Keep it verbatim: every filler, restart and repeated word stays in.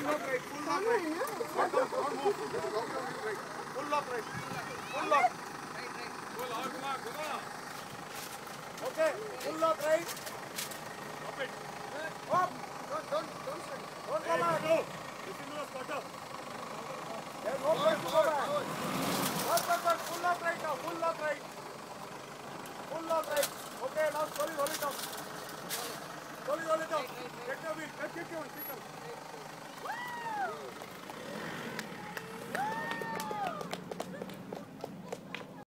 Full lock right. Full lock right. Don't, don't move. Full lock right. Full lock. Full lock. Come on, come on. Okay. Full lock right. Stop it. Up. Don't, don't, don't swing. Don't go back. This is not a spotter. There's no place to go back.